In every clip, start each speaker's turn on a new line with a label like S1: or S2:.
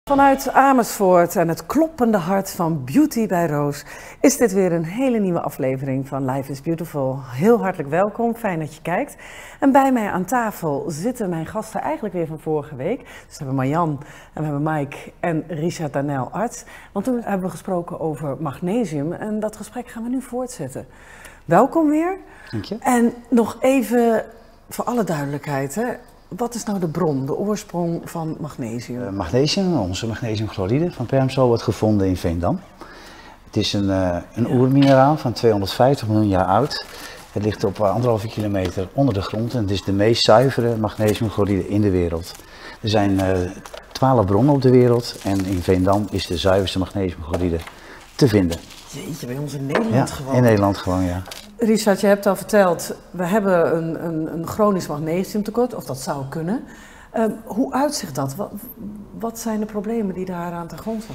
S1: Vanuit Amersfoort en het kloppende hart van Beauty bij Roos is dit weer een hele nieuwe aflevering van Life is Beautiful. Heel hartelijk welkom, fijn dat je kijkt. En bij mij aan tafel zitten mijn gasten eigenlijk weer van vorige week. Dus we hebben Marjan en we hebben Mike en Richard Danel, arts. Want toen hebben we gesproken over magnesium en dat gesprek gaan we nu voortzetten. Welkom weer.
S2: Dank je.
S1: En nog even voor alle duidelijkheid, hè. Wat is nou de bron, de oorsprong van magnesium?
S2: Magnesium, onze magnesiumchloride van Permsal, wordt gevonden in Veendam. Het is een oermineraal van 250 miljoen jaar oud. Het ligt op 1,5 kilometer onder de grond en het is de meest zuivere magnesiumchloride in de wereld. Er zijn 12 bronnen op de wereld en in Veendam is de zuiverste magnesiumchloride te vinden.
S1: Jeetje, bij ons in Nederland gewoon.
S2: In Nederland gewoon, ja.
S1: Richard, je hebt al verteld, we hebben een chronisch magnesiumtekort, of dat zou kunnen. Hoe uitzicht dat? Wat zijn de problemen die daar aan ten grondslag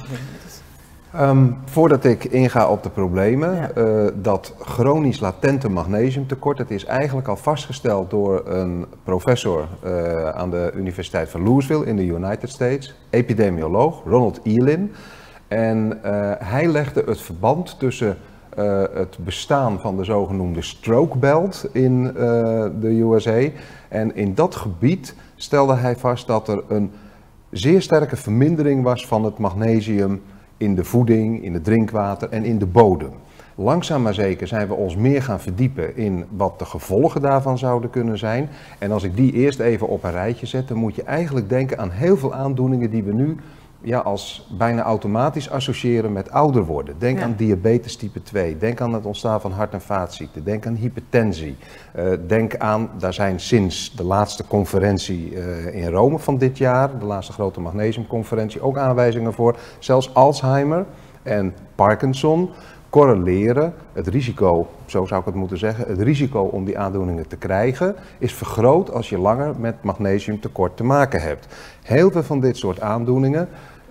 S1: liggen?
S3: Voordat ik inga op de problemen, dat chronisch latente magnesiumtekort, het is eigenlijk al vastgesteld door een professor aan de Universiteit van Louisville in de United States, epidemioloog Ronald Elin. En hij legde het verband tussen het bestaan van de zogenoemde stroke belt in de USA. En in dat gebied stelde hij vast dat er een zeer sterke vermindering was van het magnesium in de voeding, in het drinkwater en in de bodem. Langzaam maar zeker zijn we ons meer gaan verdiepen in wat de gevolgen daarvan zouden kunnen zijn. En als ik die eerst even op een rijtje zet, dan moet je eigenlijk denken aan heel veel aandoeningen die we nu als bijna automatisch associëren met ouder worden. Denk aan diabetes type 2, denk aan het ontstaan van hart- en vaatziekten, denk aan hypertensie. Denk aan, daar zijn sinds de laatste conferentie in Rome van dit jaar, de laatste grote magnesiumconferentie, ook aanwijzingen voor. Zelfs Alzheimer en Parkinson correleren het risico, zo zou ik het moeten zeggen, het risico om die aandoeningen te krijgen is vergroot als je langer met magnesiumtekort te maken hebt. Heel veel van dit soort aandoeningen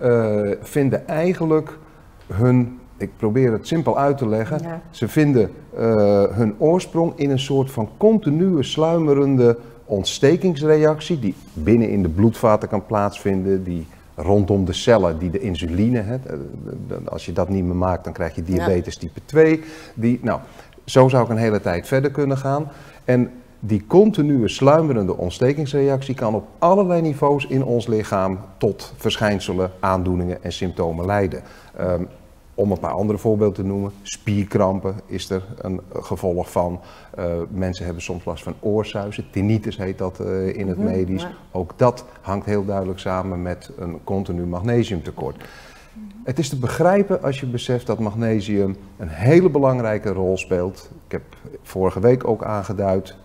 S3: vinden eigenlijk hun, ik probeer het simpel uit te leggen, ze vinden hun oorsprong in een soort van continue sluimerende ontstekingsreactie die binnen in de bloedvaten kan plaatsvinden, die rondom de cellen die de insuline, als je dat niet meer maakt dan krijg je diabetes type 2. Zo zou ik een hele tijd verder kunnen gaan. En die continue sluimerende ontstekingsreactie kan op allerlei niveaus in ons lichaam tot verschijnselen, aandoeningen en symptomen leiden. Om een paar andere voorbeelden te noemen, spierkrampen is er een gevolg van. Mensen hebben soms last van oorsuizen, tinnitus heet dat in het medisch. Ook dat hangt heel duidelijk samen met een continu magnesiumtekort. Het is te begrijpen als je beseft dat magnesium een hele belangrijke rol speelt. Ik heb vorige week ook aangeduid,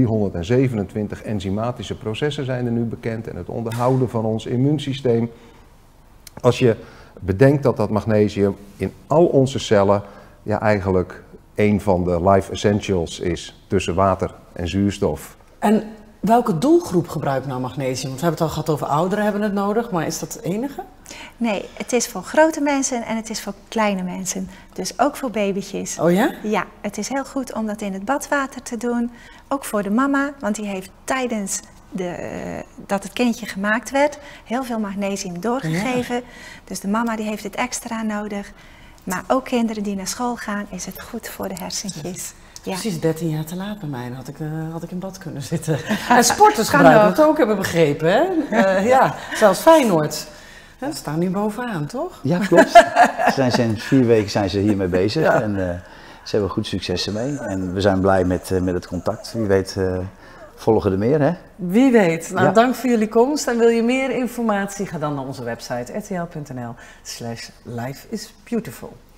S3: 327 enzymatische processen zijn er nu bekend en het onderhouden van ons immuunsysteem. Als je bedenkt dat dat magnesium in al onze cellen eigenlijk een van de life essentials is tussen water en zuurstof.
S1: En welke doelgroep gebruikt nou magnesium? Want we hebben het al gehad over ouderen hebben het nodig, maar is dat het enige?
S4: Nee, het is voor grote mensen en het is voor kleine mensen. Dus ook voor babytjes.
S1: Oh ja?
S4: Ja, het is heel goed om dat in het badwater te doen. Ook voor de mama, want die heeft tijdens dat het kindje gemaakt werd heel veel magnesium doorgegeven. Ja. Dus de mama die heeft het extra nodig. Maar ook kinderen die naar school gaan is het goed voor de hersentjes. Ja.
S1: Precies 13 jaar te laat bij mij, dan had ik in bad kunnen zitten. En sporters gebruiken het ook, hebben we begrepen. Hè? Zelfs Feyenoord. Ze staan nu bovenaan, toch?
S2: Ja, klopt. Sinds 4 weken zijn ze hiermee bezig en ze hebben goed succes ermee. En we zijn blij met het contact. Wie weet volgen er meer, hè?
S1: Wie weet. Nou, dank voor jullie komst. En wil je meer informatie, ga dan naar onze website rtl.nl/lifeisbeautiful.